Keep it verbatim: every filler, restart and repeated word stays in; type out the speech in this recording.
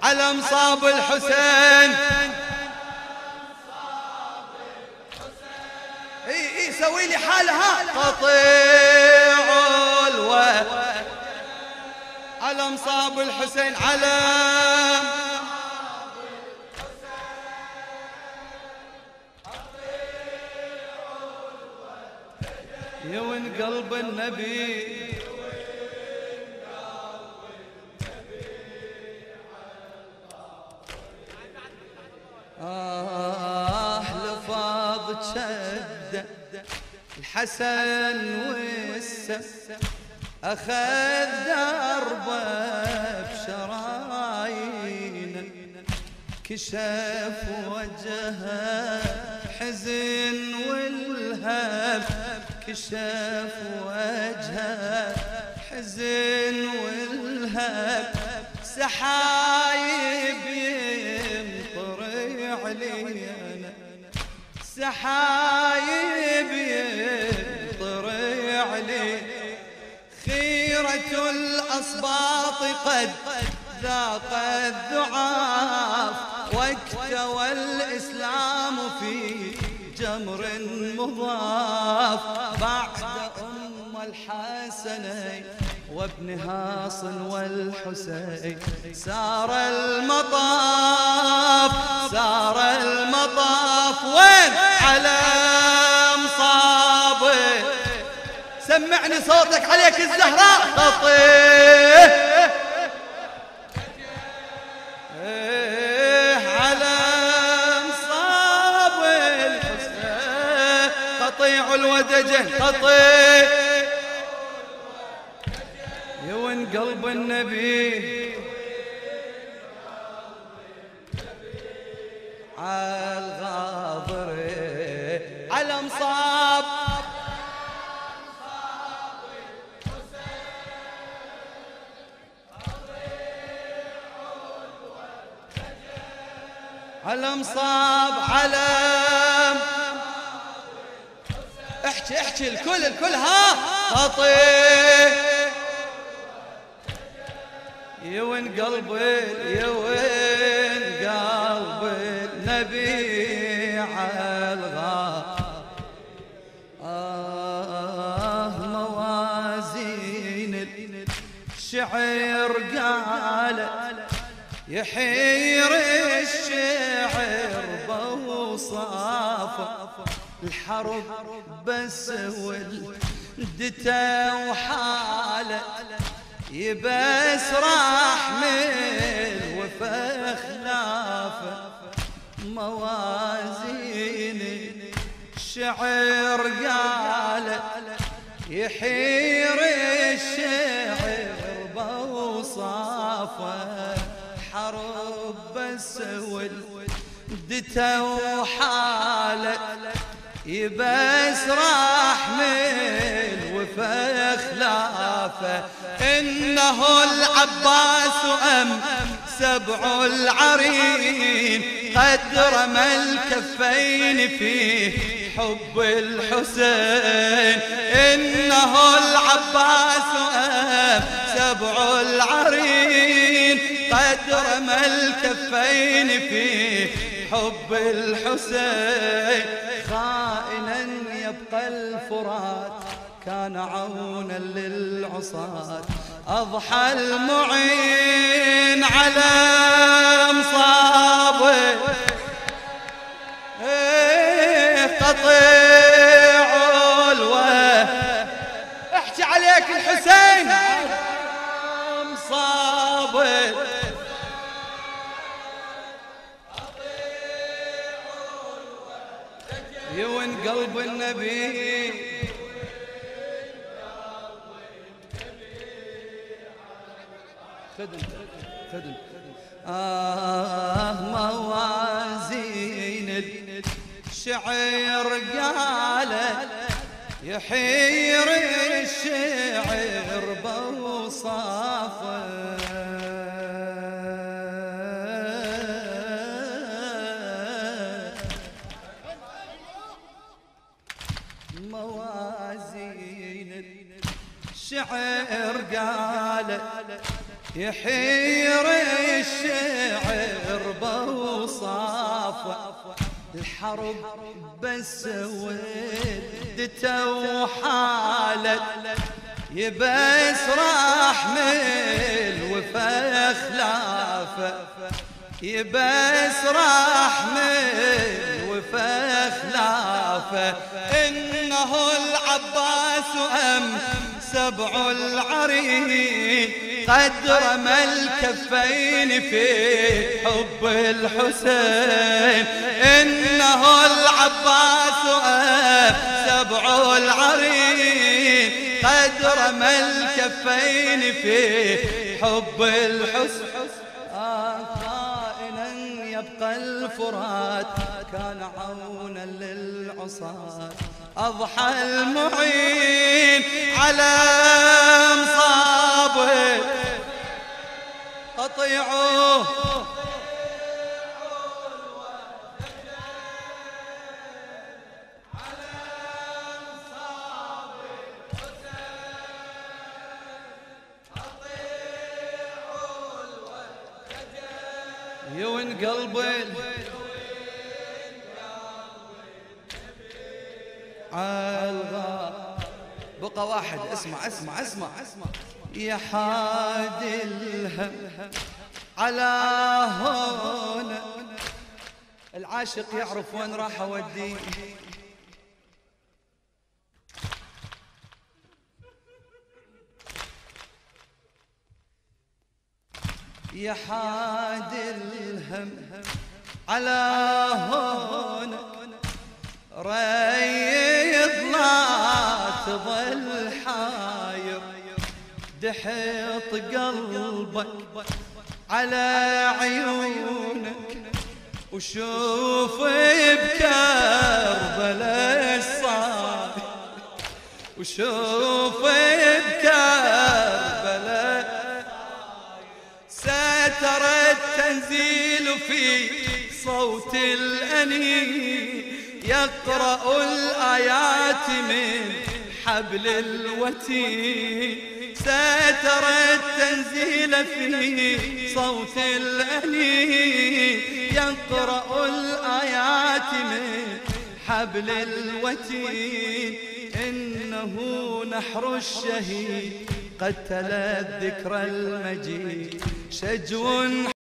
على مصاب الحسين. اي اي سوي لي حالها. قطيع الواد على مصاب الحسين، على يا وين قلب النبي. آه لفاظ شد الحسن والسم، أخذ دربه بشرايينه، كشف وجهه حزن والهب، كشف وجهه حزن والهب، سحايب يمطر علينا، سحايب يمطر علينا، خيرة الأصباط قد ذاق الذعاف، واكتوى الإسلام في جمر مضاف، بعد أم الحسنين وابنها صن والحسين، سار المطاف سار المطاف. وين على مصابه، سمعني صوتك عليك الزهراء. قطيع على مصاب الحسين، قطيع الودجه، قطيع يا وين قلب النبي. عالغاضر على مصاب على مصاب، على احكي احكي الكل الكل ها. قطيع يا وين قلبي، يا وين قلب النبي عالغار. آه موازين الشعر قالت يحير الشعر بوصافه، الحرب بس ولدته وحاله، يبس راح من وفا خلافه، موازين الشعر قالت يحير الشعر بوصافه، حرب بس ولدته وحاله، يبس راح من وفا خلافه، إنه العباس أم سبع العرين، قد رمى الكفين في حب الحسين، إنه العباس أم سبع العرين، قد رمى الكفين في حب الحسين، خائنا يبقى الفرات كان عونا للعصاة، أضحى المعين على مصابه، قطيع الواد احكي عليك الحسين مصابه، يا وين قلب النبي. خدم خدم آه موازين الشعر قالت يحير الشعر بوصافه، موازين الشعر قالت يحير الشعر بوصافه الحرب بس ودته وحالت يبس راح من وفا خلافه يبس راح من وفا خلافه إنه العباس أم سبع العرين قد رمى الكفين في حب الحسين إنه العباس أم سبع العرين قد رمى الكفين في حب الحسين خائنا يبقى الفرات كان عونا للعصاة أضحى المعين على مصابه أطيعوه يوين قلبي عالغار بقى واحد اسمع اسمع اسمع اسمع يا حاد الهم على هون العاشق يعرف وين راح اوديه يا حاد الهم على هون ريض لا تظل حاير دحط قلبك على عيونك وشوف بكربلاء الصاير وشوف بكربلاء ستر التنزيل في صوت الأنين يقرأ الآيات من حبل الوتين ستر التنزيل في صوت الأنين يقرأ الآيات من حبل الوتين إنه نحر الشهيد قد تلا الذكر المجيد شجو